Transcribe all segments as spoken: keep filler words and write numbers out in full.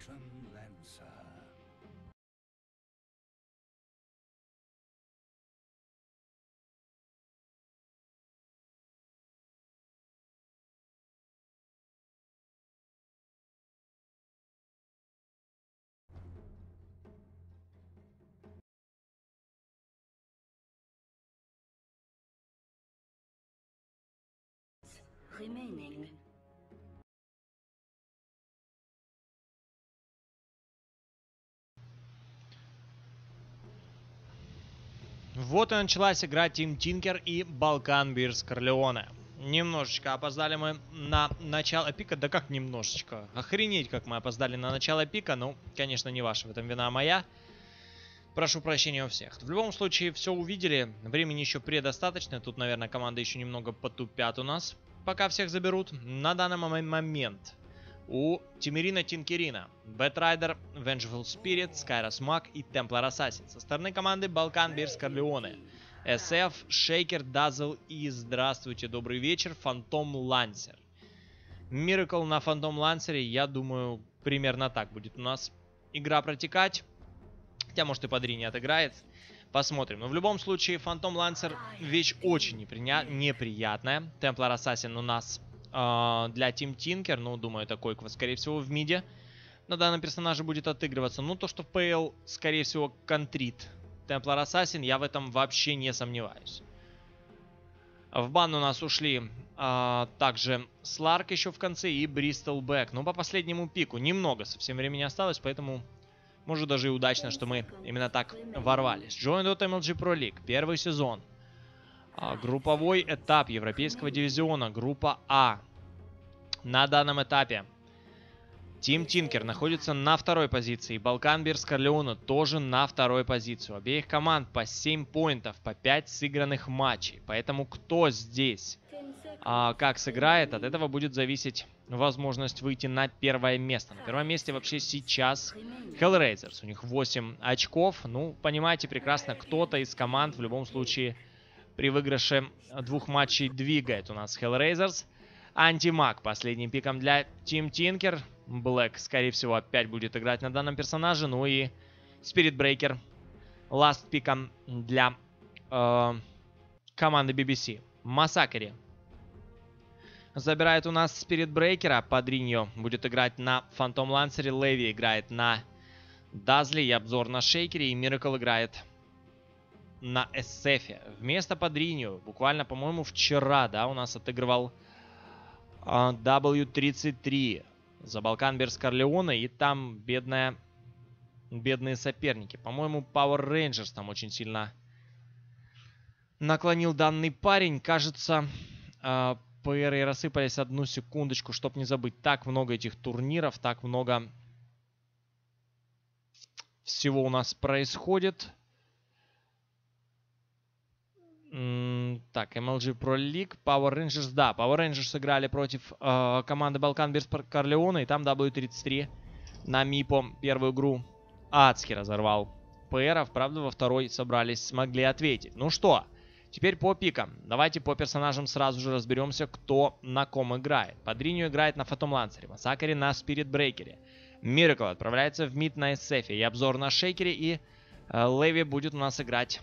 Remaining. Вот и началась игра Team Tinker и Balkan Bears Corleone. Немножечко опоздали мы на начало пика. Да как немножечко? Охренеть, как мы опоздали на начало пика. Ну, конечно, не ваша в этом вина, моя. Прошу прощения у всех. В любом случае, все увидели. Времени еще предостаточно. Тут, наверное, команды еще немного потупят у нас, пока всех заберут. На данный момент у Тимирина Тинкерина, Бэтрайдер, Vengeful Spirit, Skyros Mag и Templar Assassin. Со стороны команды Balkan Bears Corleone, эс эф, Shaker, Dazzle и, здравствуйте, добрый вечер, Phantom Lancer. Miracle на Phantom Lancer, я думаю, примерно так будет у нас игра протекать. Хотя, может, и Падри не отыграет. Посмотрим. Но в любом случае, Phantom Lancer вещь очень неприня... неприятная. Templar Assassin у нас э, для Team Tinker. Ну, думаю, такой, скорее всего, в миде на данном персонаже будет отыгрываться. Ну, то, что в пэ эл, скорее всего, контрит Templar Assassin, я в этом вообще не сомневаюсь. В бан у нас ушли э, также Сларк еще в конце и Bristol Back. Ну, по последнему пику немного совсем времени осталось, поэтому... Может, даже и удачно, что мы именно так ворвались. Join эм эл джи Pro League. Первый сезон. А, групповой этап Европейского дивизиона. Группа А. На данном этапе Team Tinker находится на второй позиции. Balkan Bears Corleone тоже на второй позиции. У обеих команд по семь поинтов, по пять сыгранных матчей. Поэтому кто здесь а, как сыграет, от этого будет зависеть возможность выйти на первое место. На первом месте вообще сейчас Hellraisers. У них восемь очков. Ну, понимаете прекрасно, кто-то из команд в любом случае при выигрыше двух матчей двигает у нас Hellraisers. Антимаг последним пиком для Team Tinker. Black, скорее всего, опять будет играть на данном персонаже. Ну и Spirit Breaker ласт пиком для э, команды би би си. Massacre забирает у нас Spirit Breaker. Падриньо будет играть на Phantom Lancer. Леви играет на Dazzle и обзор на Шейкере. И Miracle играет на эс эф. Вместо Падриньо, буквально, по-моему, вчера, да, у нас отыгрывал uh, дабл ю тридцать три за Balkan Bears Corleone. И там бедная, бедные соперники. По-моему, Power Rangers там очень сильно наклонил данный парень. Кажется... Uh, пэ эры рассыпались, одну секундочку, чтобы не забыть. Так много этих турниров, так много всего у нас происходит. М-м, так, эм эл джи Pro League, Power Rangers, да, Power Rangers сыграли против э, команды Balkan Bears Corleone, и там дабл ю тридцать три на Мипо первую игру адски разорвал пэ эров. Правда, во второй собрались, смогли ответить. Ну что, теперь по пикам. Давайте по персонажам сразу же разберемся, кто на ком играет. Падриньо играет на Phantom Lancer, Massacre на Spirit Breaker. Miracle отправляется в мид на эс эф. И обзор на Шейкере. И э, Леви будет у нас играть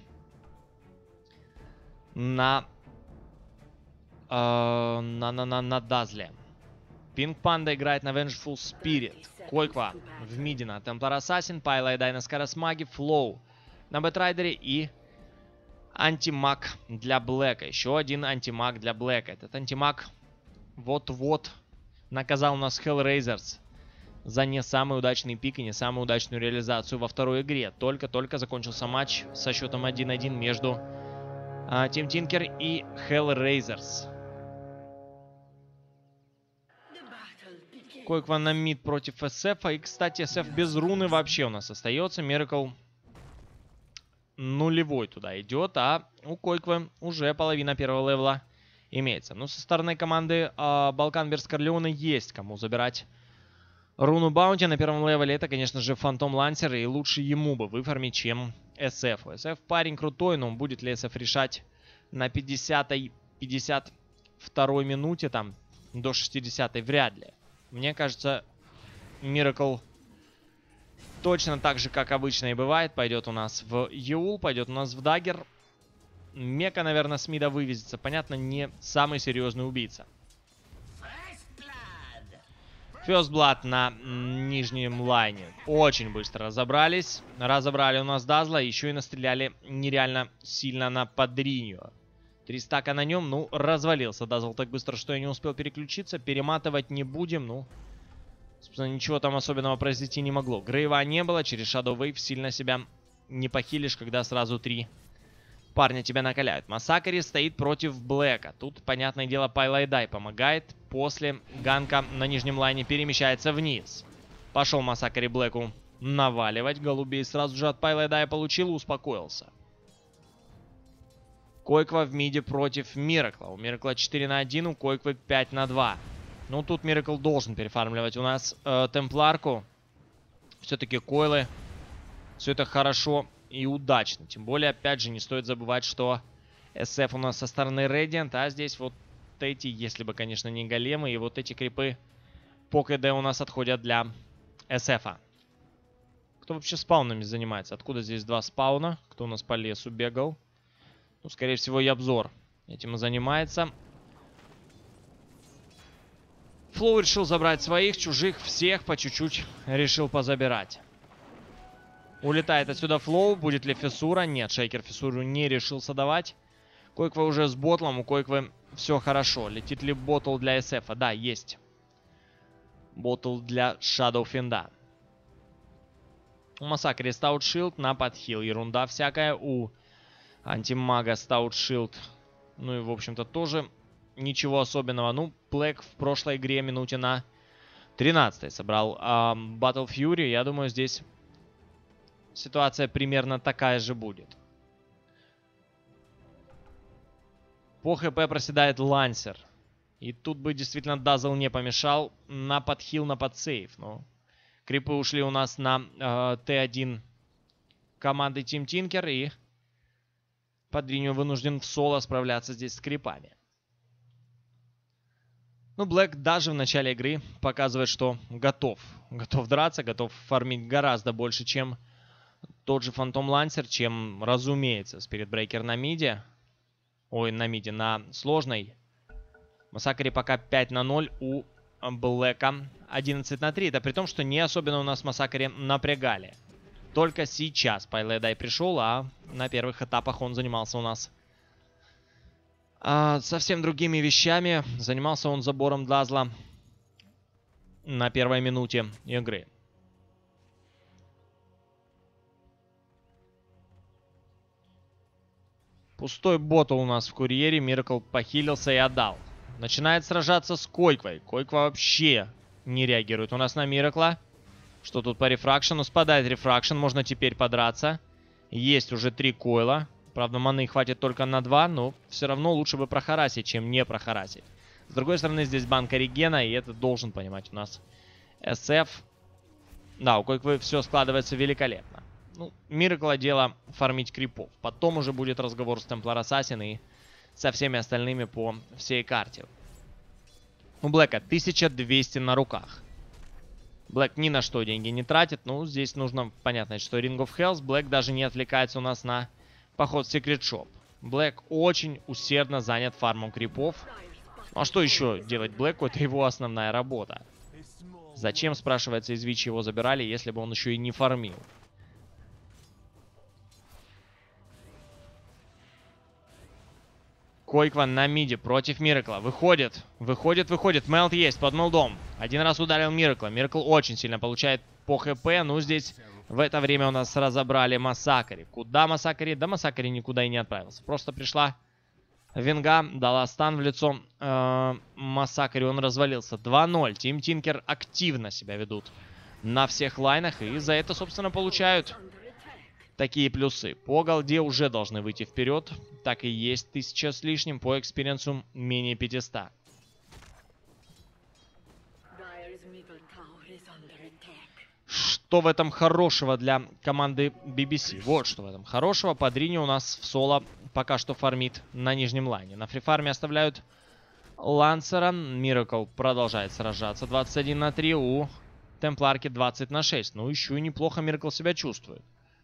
на э, на, на, на, на Dazzle. Pink Panda играет на Vengeful Spirit. Койква в миде на Templar Assassin. Пайла и Дай на Skyros Mag. Flow на Бэтрайдере. И антимаг для Блэка. Еще один антимаг для Блэка. Этот антимаг вот-вот наказал у нас Hellraisers за не самый удачный пик и не самую удачную реализацию во второй игре. Только-только закончился матч со счетом один один между а, Team Tinker и Hellraisers. Койква на мид против эс эф. И, кстати, эс эф без руны вообще у нас остается. Miracle нулевой туда идет, а у Койквы уже половина первого левела имеется. Ну, со стороны команды э, Balkan Bears Corleone есть кому забирать руну Баунти на первом левеле. Это, конечно же, Phantom Lancer, и лучше ему бы выфармить, чем эс эф. эс эф парень крутой, но будет ли эс эф решать на пятидесятой, пятьдесят второй минуте, там, до шестидесятой, вряд ли. Мне кажется, Miracle Точно так же, как обычно и бывает, пойдет у нас в Юл, пойдет у нас в Даггер. Мека, наверное, с мида вывезется. Понятно, не самый серьезный убийца. First Blood на нижнем лайне. Очень быстро разобрались. Разобрали у нас Дазла. Еще и настреляли нереально сильно на Падриньо. Три стака на нем. Ну, развалился Дазл так быстро, что я не успел переключиться. Перематывать не будем. Ну, собственно, ничего там особенного произойти не могло. Грейва не было. Через Shadow Wave сильно себя не похилишь, когда сразу три парня тебя накаляют. Массакри стоит против Блэка. Тут, понятное дело, Пайлайдай помогает. После ганка на нижнем лайне перемещается вниз. Пошел Массакри Блэку наваливать. Голубей сразу же от Пайлайдая получил и успокоился. Койква в миде против Миракла. У Миракла четыре на один, у Койквы пять на два. Ну, тут Миракл должен перефармливать у нас э, Темпларку. Все-таки койлы. Все это хорошо и удачно. Тем более, опять же, не стоит забывать, что эс эф у нас со стороны Radiant, а здесь вот эти, если бы, конечно, не големы, и вот эти крипы по КД у нас отходят для эс эфа. Кто вообще спаунами занимается? Откуда здесь два спауна? Кто у нас по лесу бегал? Ну, скорее всего, и обзор этим и занимается. Флоу решил забрать своих, чужих, всех по чуть-чуть решил позабирать. Улетает отсюда Флоу. Будет ли фиссура? Нет, Шейкер фиссуру не решился давать. Койква уже с ботлом. У Койквы все хорошо. Летит ли ботл для эс эфа? Да, есть. Ботл для Shadow Fiend. У Массакри Stout Shield на подхил. Ерунда всякая. У Антимага Stout Shield. Ну и, в общем-то, тоже ничего особенного. Ну, Блэк в прошлой игре минуте на тринадцатой собрал а, Battle Fury. Я думаю, здесь ситуация примерно такая же будет. По хп проседает Лансер. И тут бы действительно Дазл не помешал на подхил, на подсейв. Но крипы ушли у нас на э, тэ один команды Team Tinker. И Падриньо вынужден в соло справляться здесь с крипами. Ну, Блэк даже в начале игры показывает, что готов. Готов драться, готов фармить гораздо больше, чем тот же Фантом Лансер, чем, разумеется, Спиритбрейкер на миде. Ой, на миде, на сложной. Массакри пока пять на ноль, у Блэка одиннадцать на три. Это при том, что не особенно у нас Массакри напрягали. Только сейчас Пайлайдай пришел, а на первых этапах он занимался у нас а, совсем другими вещами. Занимался он забором Дазла на первой минуте игры. Пустой ботл у нас в курьере. Миракл похилился и отдал. Начинает сражаться с Койквой. Койква вообще не реагирует у нас на Миракла. Что тут по рефракшену? Спадает рефракшен. Можно теперь подраться. Есть уже три койла. Правда, маны хватит только на два. Но все равно лучше бы прохарасить, чем не прохарасить. С другой стороны, здесь банка регена. И это должен понимать у нас эс эф. Да, у Койквы все складывается великолепно. Ну, Миракла дело фармить крипов. Потом уже будет разговор с Темплар Ассасин и со всеми остальными по всей карте. У Блэка тысяча двести на руках. Блэк ни на что деньги не тратит. Ну, здесь нужно понятно, что Ring of Hells. Блэк даже не отвлекается у нас на поход в Secret Shop. Блэк очень усердно занят фармом крипов. Ну, а что еще делать Блэку? Это его основная работа. Зачем, спрашивается, из Вичи его забирали, если бы он еще и не фармил? Койква на миде против Миракла. Выходит, выходит, выходит. Мелт есть под мелдом. Один раз ударил Миракла. Миракл очень сильно получает по хп. Ну, здесь в это время у нас разобрали Массакри. Куда Массакри? Да Массакри никуда и не отправился. Просто пришла Венга, дала стан в лицо э, Массакри. Он развалился. два ноль. Team Tinker активно себя ведут на всех лайнах. И за это, собственно, получают такие плюсы. По голде уже должны выйти вперед. Так и есть. Тысяча с лишним. По экспириенсу менее пятисот. Что в этом хорошего для команды би би си? Вот что в этом хорошего. Падриньо у нас в соло пока что фармит на нижнем лайне. На фрифарме оставляют Лансера. Миракл продолжает сражаться. двадцать один на три у темпларке двадцать на шесть. Ну, еще и неплохо Миракл себя чувствует.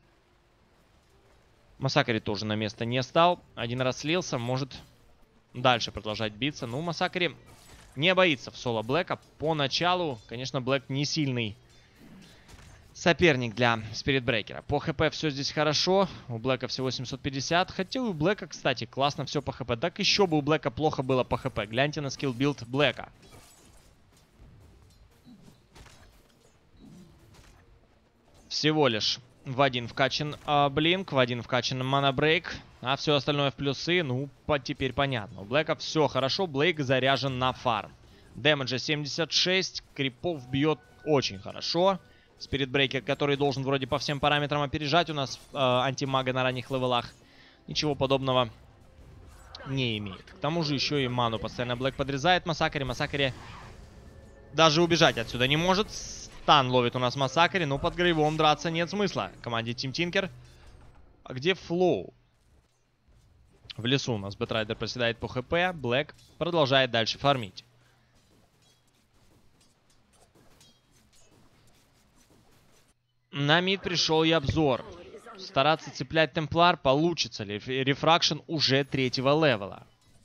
Массакри тоже на место не стал. Один раз слился, может дальше продолжать биться. Ну, Массакри не боится в соло Блэка. Поначалу, конечно, Блэк не сильный соперник для Спиритбрейкера. По хп все здесь хорошо. У Блэка всего семьсот пятьдесят. Хотя у Блэка, кстати, классно все по хп. Так еще бы у Блэка плохо было по хп. Гляньте на скилл-билд Блэка. Всего лишь в один вкачан а, Блинк, в один вкачан Манабрейк. А все остальное в плюсы, ну, по теперь понятно. У Блэка все хорошо. Блейк заряжен на фарм. Дэмэджа семьдесят шесть. Крипов бьет очень хорошо. Спиритбрейкер, который должен вроде по всем параметрам опережать у нас э, антимага на ранних левелах. Ничего подобного не имеет. К тому же еще и ману постоянно Блэк подрезает Массакри. Массакри даже убежать отсюда не может. Стан ловит у нас Массакри, но под грейвом драться нет смысла. Команде Тим Тинкер. А где Флоу? В лесу у нас Бэтрайдер проседает по хп. Блэк продолжает дальше фармить. На мид пришел и обзор. Стараться цеплять темплар, получится ли? Рефракшн уже третьего левела.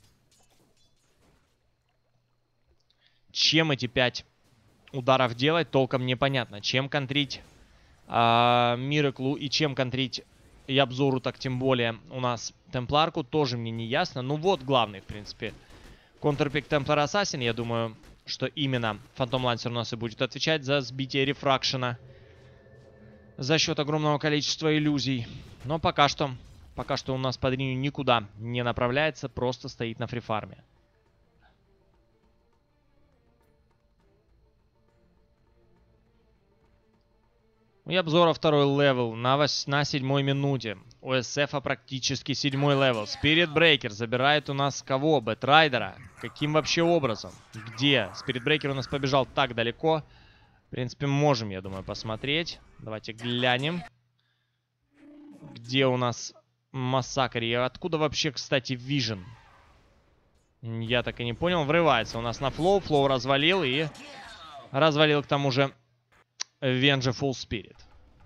Чем эти пять ударов делать, толком непонятно. Чем контрить а, Мираклу и чем контрить и обзору, так тем более у нас темпларку, тоже мне не ясно. Ну вот главный, в принципе, контрпик Темплар Ассасин. Я думаю, что именно Фантом Лансер у нас и будет отвечать за сбитие рефракшена за счет огромного количества иллюзий. Но пока что, пока что у нас под линию никуда не направляется, просто стоит на фрифарме. У обзора второй левел на, вось, на седьмой минуте. У эс эфа практически седьмой левел. Спиритбрейкер забирает у нас кого? Бэтрайдера. Каким вообще образом? Где? Спиритбрейкер у нас побежал так далеко. В принципе, можем, я думаю, посмотреть. Давайте глянем. Где у нас Массакри? Откуда вообще, кстати, Вижен? Я так и не понял. Врывается у нас на Флоу. Флоу развалил и развалил к тому же Vengeful Spirit.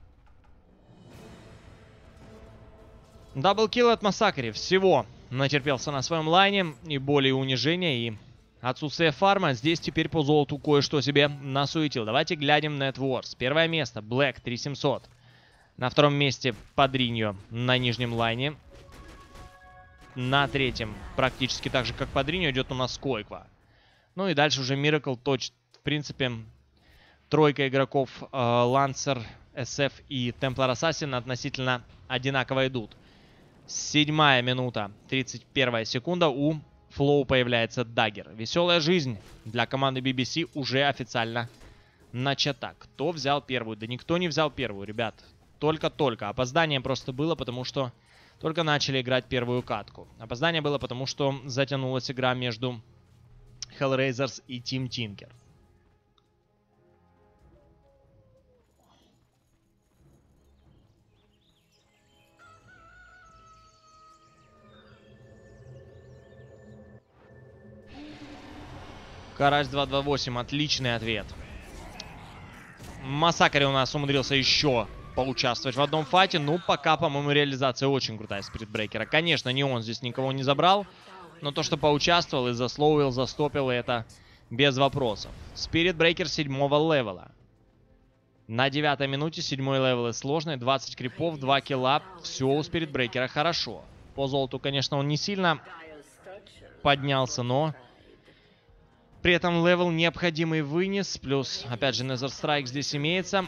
Даблкилл от Массакри. Всего натерпелся на своем лайне. И боли, и унижения, и отсутствие фарма. Здесь теперь по золоту кое-что себе насуетил. Давайте глянем на Net Wars. Первое место. Блэк три тысячи семьсот. На втором месте Падриньо на нижнем лайне. На третьем, практически так же, как Падриньо, идет у нас Койква. Ну и дальше уже Miracle Touch. В принципе, тройка игроков Лансер, эс эф и Templar Assassin относительно одинаково идут. Седьмая минута, тридцать первая секунда. У Флоу появляется Даггер. Веселая жизнь для команды би би си уже официально начата. Кто взял первую? Да никто не взял первую, ребят. Только-только. Опоздание просто было, потому что только начали играть первую катку. Опоздание было, потому что затянулась игра между Hellraisers и Team Tinker. Карась два два восемь. Отличный ответ. Массакри у нас умудрился еще поучаствовать в одном файте. Ну, пока, по-моему, реализация очень крутая Спиритбрейкера. Конечно, не он здесь никого не забрал. Но то, что поучаствовал и заслоуил, застопил, это без вопросов. Спиритбрейкер седьмого левела. На девятой минуте седьмой левел и сложный. двадцать крипов, два килла. Все у Спиритбрейкера хорошо. По золоту, конечно, он не сильно поднялся, но при этом левел необходимый вынес. Плюс, опять же, Nether Strike здесь имеется.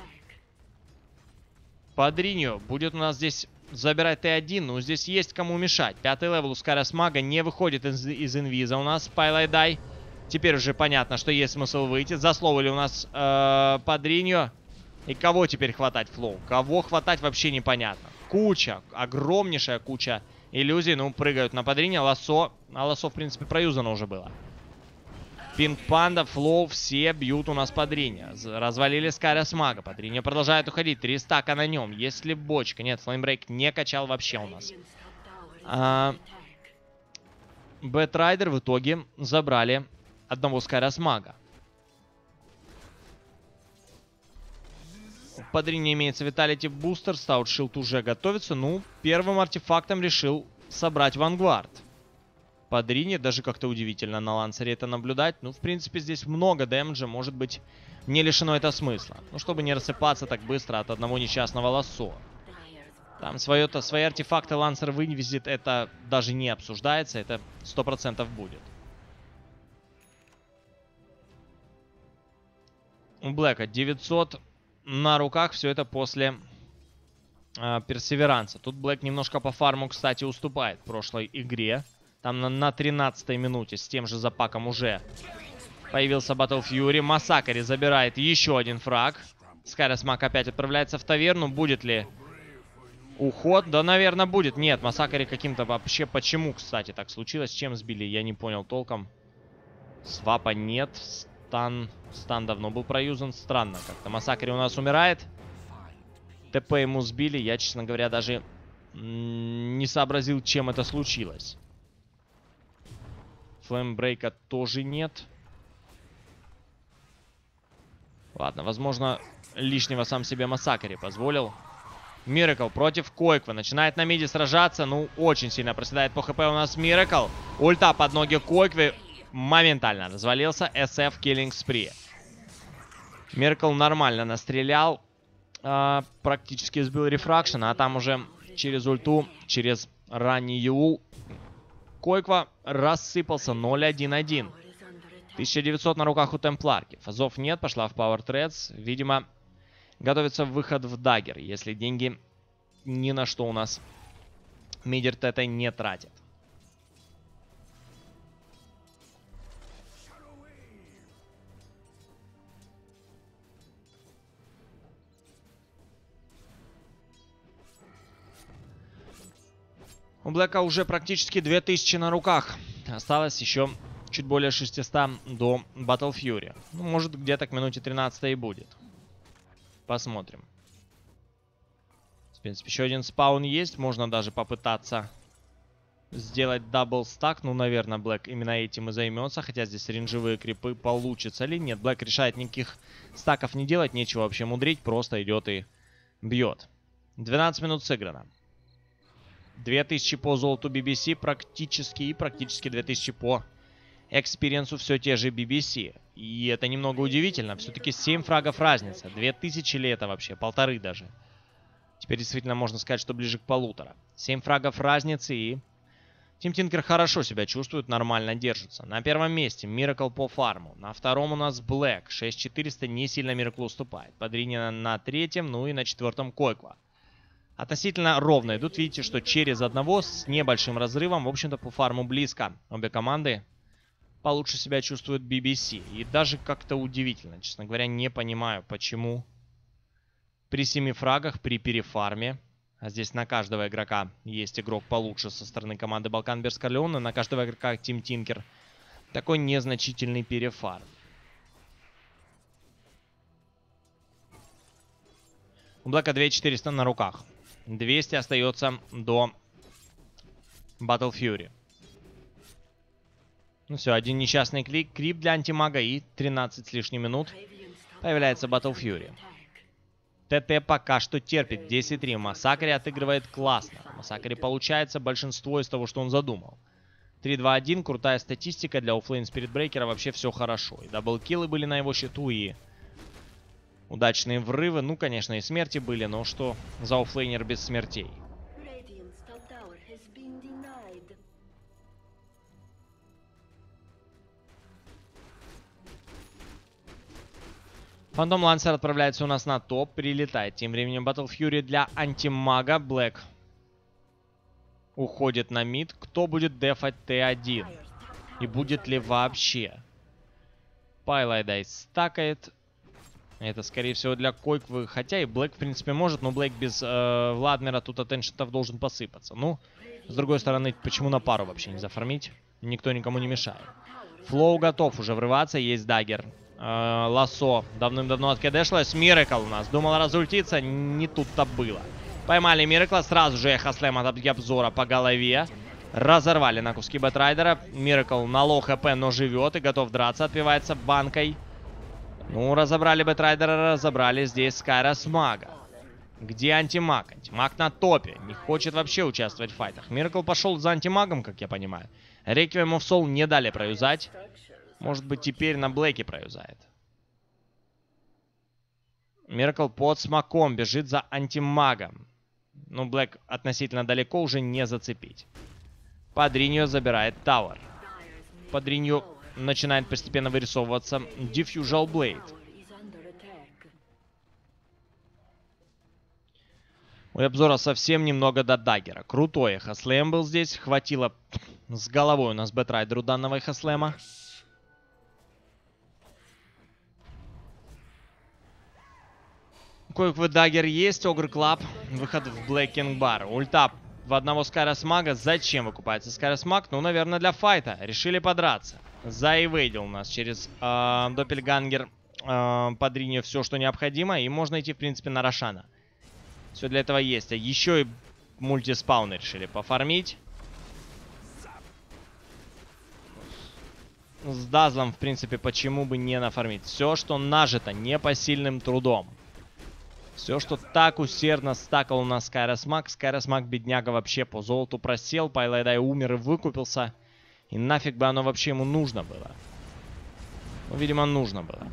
Падриньо будет у нас здесь забирать Т один. Ну, здесь есть кому мешать. Пятый левел у Скарас Мага не выходит из, из инвиза у нас. Пайлайдай. Теперь уже понятно, что есть смысл выйти. Засловили у нас э, Падриньо. И кого теперь хватать, Флоу? Кого хватать, вообще непонятно. Куча, огромнейшая куча иллюзий. Ну, прыгают на Падриньо. Лассо. А лассо, в принципе, проюзано уже было. Пинг Панда, Флоу, все бьют у нас Падриньо. Развалили Скарас Мага. Падриньо продолжает уходить. Три стака на нем. Если бочка. Нет, Флеймбрейк не качал вообще у нас. А... Бэтрайдер в итоге забрали одного Скарас Мага. Под Рине имеется Vitality Booster, Stout Shield уже готовится. Ну, первым артефактом решил собрать Vanguard. Под Рине даже как-то удивительно на Лансере это наблюдать. Ну, в принципе, здесь много дэмэджа, может быть, не лишено это смысла. Ну, чтобы не рассыпаться так быстро от одного несчастного лассо. Там свое-то, свои артефакты Лансер вывезет, это даже не обсуждается, это сто процентов будет. У Блэка девятьсот на руках, все это после э, Персеверанса. Тут Блэк немножко по фарму, кстати, уступает в прошлой игре. Там на, на тринадцатой минуте с тем же запаком уже появился Battle Fury. Массакри забирает еще один фраг. Скайрос Маг опять отправляется в таверну. Будет ли уход? Да, наверное, будет. Нет, Массакри каким-то вообще... Почему, кстати, так случилось? Чем сбили? Я не понял толком. Свапа нет. Стан... Стан давно был проюзан. Странно как-то. Массакри у нас умирает. ТП ему сбили. Я, честно говоря, даже не сообразил, чем это случилось. Флеймбрейка тоже нет. Ладно, возможно, лишнего сам себе Массакри позволил. Миракл против Койквы. Начинает на миде сражаться. Ну, очень сильно проседает по хп у нас Миракл. Ульта под ноги Койквы. Моментально развалился. эс эф Killing Spree. Миракл нормально настрелял. А, практически сбил рефракшн. А там уже через ульту, через ранний Юл, Койква рассыпался. Ноль один один. тысяча девятьсот на руках у Темпларки. Фазов нет, пошла в Power Threads. Видимо, готовится выход в Даггер, если деньги ни на что у нас Мидер Тета не тратит. У Блэка уже практически две тысячи на руках. Осталось еще чуть более шестисот до Battle Fury. Ну, может, где-то к минуте тринадцатой и будет. Посмотрим. В принципе, еще один спаун есть. Можно даже попытаться сделать дабл стак. Ну, наверное, Блэк именно этим и займется. Хотя здесь рейнджевые крипы. Получится ли? Нет, Блэк решает никаких стаков не делать. Нечего вообще мудрить. Просто идет и бьет. двенадцать минут сыграно. две тысячи по золоту би би си практически. И практически две тысячи по экспириенсу все те же би би си. И это немного удивительно. Все-таки семь фрагов разница. две тысячи ли это вообще? Полторы даже. Теперь действительно можно сказать, что ближе к полутора. семь фрагов разницы, и Тим Тинкер хорошо себя чувствует, нормально держится. На первом месте Миракл по фарму. На втором у нас Блэк. шесть четыреста, не сильно Мираклу уступает. Подринина на третьем, ну и на четвертом Койква. Относительно ровно идут. Видите, что через одного с небольшим разрывом, в общем-то, по фарму близко. Обе команды получше себя чувствуют би би си. И даже как-то удивительно, честно говоря, не понимаю, почему при семи фрагах, при перефарме, а здесь на каждого игрока есть игрок получше со стороны команды Балкан Берс Корлеоне, на каждого игрока Тим Тинкер, такой незначительный перефарм. У Блэка две тысячи четыреста на руках. двести остается до Battle Fury. Ну все, один несчастный клик, крип для антимага и тринадцать с лишним минут появляется Battle Fury. ТТ пока что терпит. десять три. Массакри отыгрывает классно. Массакри получается большинство из того, что он задумал. три два один. Крутая статистика для оффлейн Спиритбрейкера. Вообще все хорошо. И даблкиллы были на его счету, и удачные врывы. Ну, конечно, и смерти были, но что за оффлейнер без смертей? Фантом Лансер отправляется у нас на топ, прилетает. Тем временем Battle Fury для антимага. Блэк уходит на мид. Кто будет дефать Т один? И будет ли вообще? Пайлайдай стакает. Это, скорее всего, для Койквы. Хотя и Блэк, в принципе, может, но Блэк без э, Владмира тут атеншентов должен посыпаться. Ну, с другой стороны, почему на пару вообще не зафармить? Никто никому не мешает. Флоу готов уже врываться, есть даггер. Э, Лассо давным-давно откидешлась. Миракл у нас. Думал разультиться, не тут-то было. Поймали Миракла, сразу же эхослэм от обзора по голове. Разорвали на куски Бэтрайдера. Миракл на лоу хп, но живет и готов драться. Отпивается банкой. Ну, разобрали Бэтрайдера, разобрали здесь Скайрос Мага. Где антимаг? Антимаг на топе. Не хочет вообще участвовать в файтах. Миракл пошел за антимагом, как я понимаю. Requiem of Soul не дали проюзать. Может быть, теперь на Блэке проюзает. Миракл под смоком бежит за антимагом. Ну, Блэк относительно далеко, уже не зацепить. Падриньо забирает Тауэр. Падриньо начинает постепенно вырисовываться Diffusal Blade. У обзора совсем немного до даггера. Крутой Эхослэм был здесь. Хватило с головой у нас Бэтрайдеру данного Эхослэма. Кое-какой даггер есть. Огр Клаб. Выход в Black King Bar. Ульта в одного Скайрос Мага. Зачем выкупается Скайрос Маг? Ну, наверное, для файта. Решили подраться. Заэвейдил у нас через э, Доппельгангер э, Падриньо все, что необходимо. И можно идти, в принципе, на Рошана. Все для этого есть. А еще и мультиспауны решили пофармить. С Дазлом, в принципе, почему бы не нафармить? Все, что нажито непосильным трудом. Все, что так усердно стакал у нас Скайрос Маг. Скайрос Маг, бедняга, вообще по золоту просел. Пайлайдай умер и выкупился. И нафиг бы оно вообще ему нужно было? Ну, видимо, нужно было.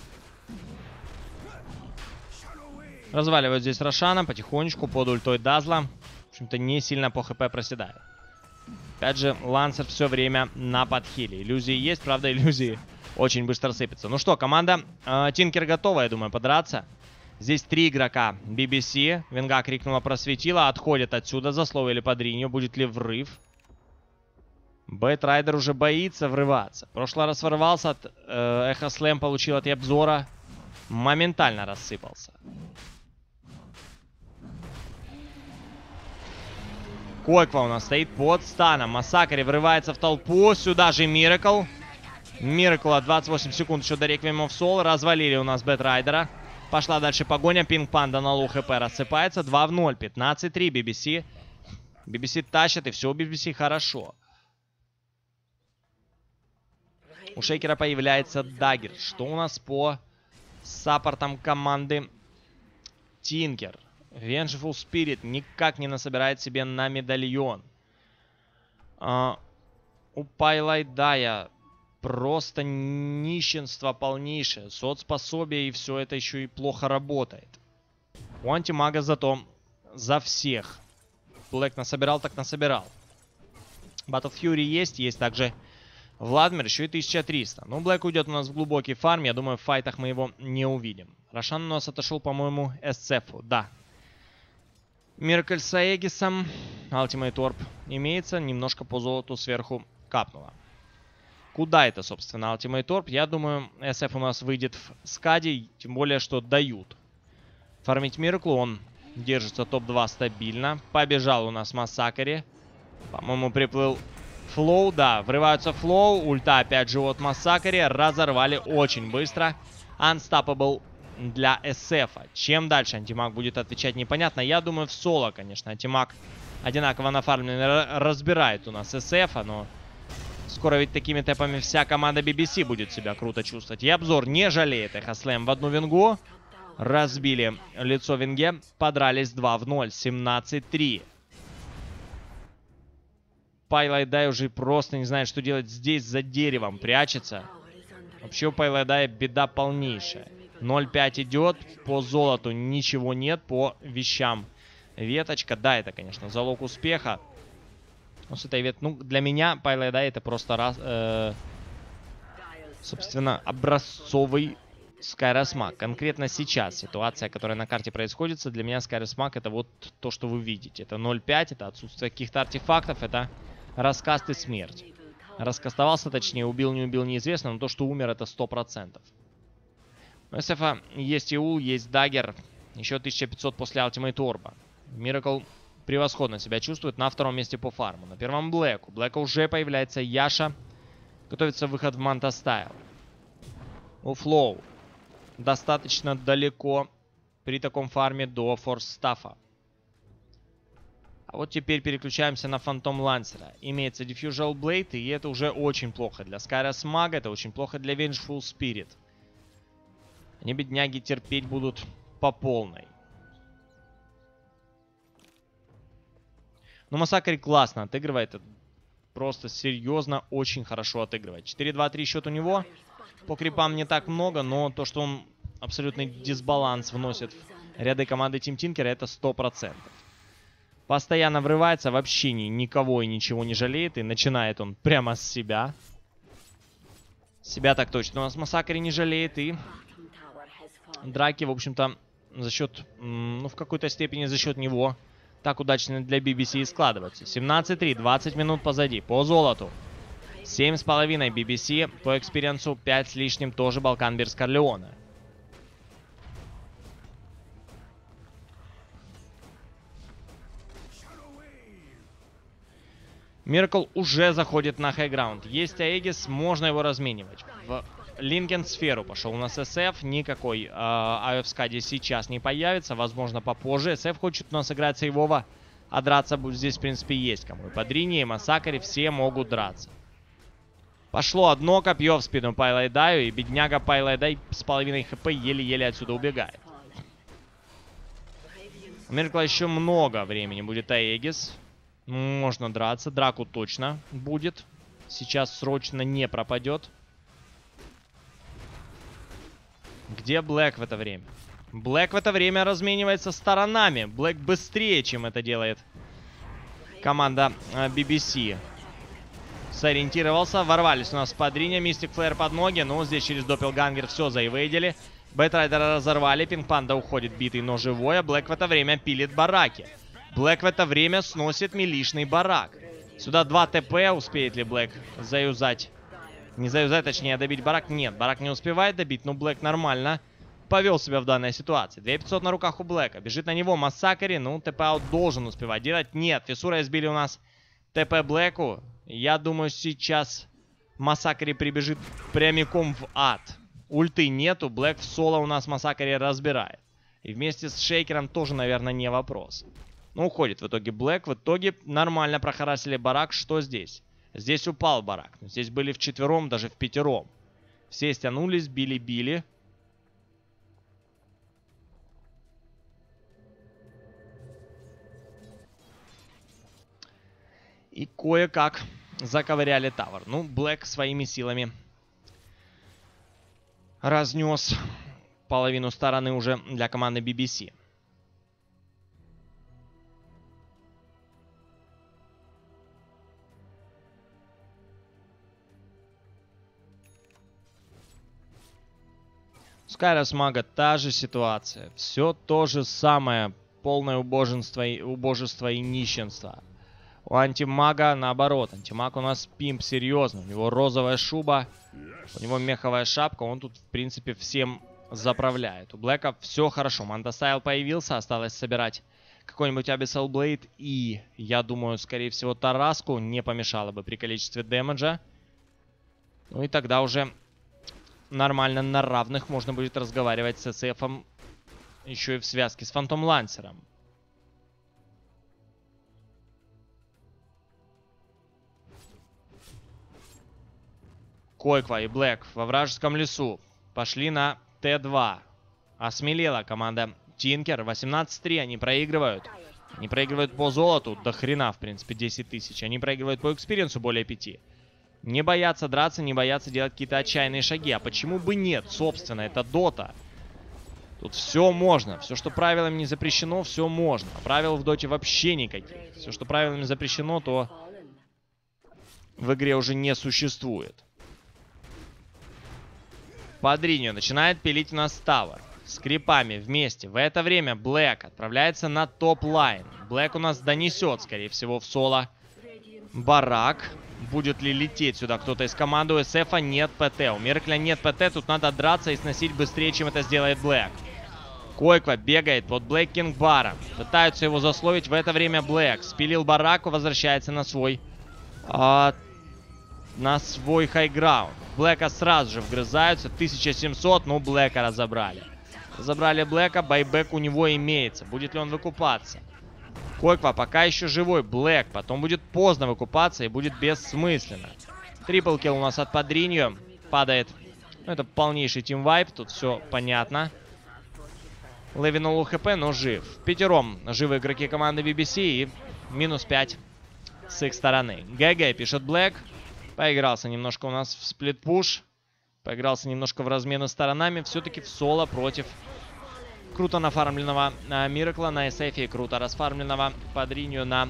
Разваливают здесь Рошана потихонечку под ультой Дазла. В общем-то, не сильно по хп проседает. Опять же, Лансер все время на подхиле. Иллюзии есть, правда, иллюзии очень быстро сыпятся. Ну что, команда э, Тинкер готова, я думаю, подраться. Здесь три игрока би би си. Венга крикнула, просветила. Отходит отсюда. Засловили Падриньо. Будет ли врыв? Бэтрайдер уже боится врываться. В прошлый раз ворвался от э, Эхослэм, получил от Ябзора. Моментально рассыпался. Койква у нас стоит под станом. Массакри врывается в толпу. Сюда же Миракл. Миракла двадцать восемь секунд еще до Requiem of Soul. Развалили у нас Бэтрайдера. Пошла дальше погоня. Пинг Панда на лоу хп рассыпается. два в ноль. пятнадцать три. би би си. би би си тащит, и все у би би си хорошо. У Шейкера появляется даггер. Что у нас по саппортам команды Тинкер? Vengeful Spirit никак не насобирает себе на медальон. А, у Пайлайдая просто нищенство полнейшее. Соцпособие, и все это еще и плохо работает. У антимага зато за всех. Блэк насобирал, так насобирал. Battle Fury есть, есть также Владмир, еще и тысяча триста. Ну, Блэк уйдет у нас в глубокий фарм. Я думаю, в файтах мы его не увидим. Рошан у нас отошел, по-моему, эс си эф-у. Да. Миракль с Аегисом. Ultimate Orb имеется. Немножко по золоту сверху капнуло. Куда это, собственно, Ultimate Orb? Я думаю, эс эф у нас выйдет в скаде. Тем более, что дают. Фармить Мираклу. Он держится топ два стабильно. Побежал у нас Массакри. По-моему, приплыл Флоу. Да, врываются Флоу. Ульта опять же от Массакри. Разорвали очень быстро. Unstoppable для эс эф-а. Чем дальше антимаг будет отвечать, непонятно. Я думаю, в соло, конечно, антимаг одинаково нафармленный разбирает у нас эс эф-а, но скоро ведь такими тэпами вся команда би би си будет себя круто чувствовать. И обзор не жалеет Эхослэм в одну вингу. Разбили лицо винге. Подрались два в ноль. семнадцать три. Пайлайдай уже просто не знает, что делать здесь, за деревом. Прячется. Вообще у Пайлайдая беда полнейшая. ноль пять идет. По золоту ничего нет. По вещам веточка. Да, это, конечно, залог успеха. Но с этой вет... Ну, для меня Пайлайдай это просто раз... Э, собственно, образцовый Скайрос Маг. Конкретно сейчас ситуация, которая на карте происходит, для меня Скайрос Маг это вот то, что вы видите. Это ноль пять, это отсутствие каких-то артефактов, это раскаст и смерть. Раскастовался, точнее, убил, не убил, неизвестно, но то, что умер, это сто процентов. У эс эф-а есть Иул, есть даггер. Еще тысяча пятьсот после Ultimate Orb. Миракл превосходно себя чувствует на втором месте по фарму. На первом Блэку. Блэка уже появляется Яша. Готовится выход в Манта Стайл. У Флоу достаточно далеко при таком фарме до Форс Стаффа. А вот теперь переключаемся на Фантом Лансера. Имеется Diffusal Blade, и это уже очень плохо для Скайрос Мага, это очень плохо для Vengeful Spirit. Они, бедняги, терпеть будут по полной. Но Массакри классно отыгрывает. Просто серьезно очень хорошо отыгрывает. четыре два три счет у него. По крипам не так много, но то, что он абсолютный дисбаланс вносит в ряды команды Team Tinker, это сто процентов. Постоянно врывается, вообще ни, никого и ничего не жалеет. И начинает он прямо с себя. Себя так точно. У нас Массакри не жалеет. И драки, в общем-то, за счет, ну, в какой-то степени за счет него так удачно для би би си и складываются. семнадцать три, двадцать минут позади. По золоту. семь с половиной би би си. По экспириенсу пять с лишним тоже Балкан Бирс Корлеоне. Миракл уже заходит на хайграунд. Есть Аегис, можно его разменивать. В Линкен сферу пошел у нас эс эф. Никакой э, эй эф скади сейчас не появится. Возможно, попозже. эс эф хочет у нас играть сейвово. А драться здесь, в принципе, есть кому. И Падрини, и Массакри все могут драться. Пошло одно копье в спину Пайлайдаю. И бедняга Пайлайдай с половиной хп еле-еле отсюда убегает. У Миракла еще много времени будет Аегис. Можно драться. Драку точно будет. Сейчас срочно не пропадет. Где Блэк в это время? Блэк в это время разменивается сторонами. Блэк быстрее, чем это делает команда э, би би си. Сориентировался. Ворвались у нас под Риня. Мистик Флэр под ноги. Но здесь через Доппелгангер все заивейдили. Бэтрайдера разорвали. Пинг Панда уходит битый, но живой. А Блэк в это время пилит бараки. Блэк в это время сносит милишный барак. Сюда два ТП. Успеет ли Блэк заюзать? Не заюзать, точнее, добить барак. Нет, барак не успевает добить, но Блэк нормально повел себя в данной ситуации. две тысячи пятьсот на руках у Блэка. Бежит на него Массакри. Ну, ТП-аут должен успевать делать. Нет, Фиссура избили у нас ТП Блэку. Я думаю, сейчас Массакри прибежит прямиком в ад. Ульты нету. Блэк в соло у нас Массакри разбирает. И вместе с Шейкером тоже, наверное, не вопрос. Ну, уходит в итоге Блэк. В итоге нормально прохарасили барак. Что здесь? Здесь упал барак. Здесь были вчетвером, даже в пятером. Все стянулись, били-били. И кое-как заковыряли тавер. Ну, Блэк своими силами разнес половину стороны уже для команды би би си. Скайрос Мага та же ситуация. Все то же самое. Полное убожество и, убожество и нищенство. У антимага наоборот. Антимаг у нас пимп серьезно. У него розовая шуба. У него меховая шапка. Он тут, в принципе, всем заправляет. У Блэка все хорошо. Мандастайл появился. Осталось собирать какой-нибудь Abyssal Blade. И, я думаю, скорее всего, Тараску не помешало бы при количестве дэмэджа. Ну и тогда уже нормально на равных можно будет разговаривать с эс эфом. Еще и в связке с Фантом Лансером. Койква и Блэк во вражеском лесу пошли на тэ два. Осмелела команда Тинкер. восемнадцать три они проигрывают. Они проигрывают по золоту. До хрена, в принципе, десять тысяч. Они проигрывают по экспириенсу более пяти. Не боятся драться, не боятся делать какие-то отчаянные шаги. А почему бы нет? Собственно, это дота. Тут все можно. Все, что правилами не запрещено, все можно. А правил в доте вообще никаких. Все, что правилами запрещено, то в игре уже не существует. Падриньо начинает пилить у нас тавер. С крипами вместе. В это время Блэк отправляется на топ-лайн. Блэк у нас донесет, скорее всего, в соло барак. Будет ли лететь сюда кто-то из команды? У эс эфа нет ПТ. У Миракля нет ПТ. Тут надо драться и сносить быстрее, чем это сделает Блэк. Койква бегает под Блэк Кинг Баром. Пытаются его засловить. В это время Блэк спилил бараку. Возвращается на свой... А, на свой хайграунд. Блэка сразу же вгрызаются. тысяча семьсот. Ну, Блэка разобрали. Забрали Блэка. Байбек у него имеется. Будет ли он выкупаться? Койква пока еще живой. Блэк. Потом будет поздно выкупаться и будет бессмысленно. Трипл килл у нас от Падриньо. Падает. Ну, это полнейший тимвайп. Тут все понятно. Левинул хп, но жив. Пятером живы игроки команды би би си. И Минус пять с их стороны. ГГ, пишет Блэк. Поигрался немножко у нас в сплит-пуш. Поигрался немножко в размены сторонами. Все-таки в соло против круто нафармленного э, Миракла на эс эф и круто расфармленного Падринью на...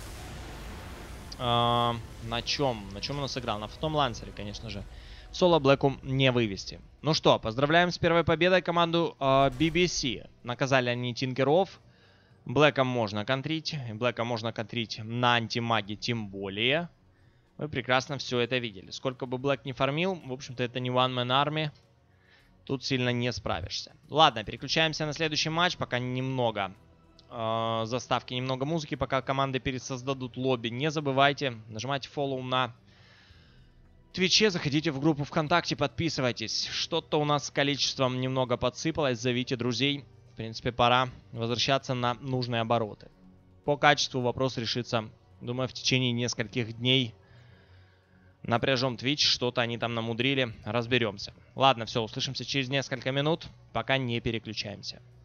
Э, на чем? На чем он сыграл? На Фотом Лансере, конечно же. Соло Блэку не вывести. Ну что, поздравляем с первой победой команду э, би би си. Наказали они Тинкеров. Блэком можно контрить. Блэка можно контрить на антимаге тем более. Вы прекрасно все это видели. Сколько бы Блэк не фармил, в общем-то это не One Man Army. Тут сильно не справишься. Ладно, переключаемся на следующий матч. Пока немного э, заставки, немного музыки. Пока команды пересоздадут лобби. Не забывайте, нажимайте follow на Твиче, заходите в группу ВКонтакте, подписывайтесь. Что-то у нас с количеством немного подсыпалось. Зовите друзей. В принципе, пора возвращаться на нужные обороты. По качеству вопрос решится, думаю, в течение нескольких дней. Напряжем Twitch, что-то они там намудрили. Разберемся. Ладно, все, услышимся через несколько минут. Пока не переключаемся.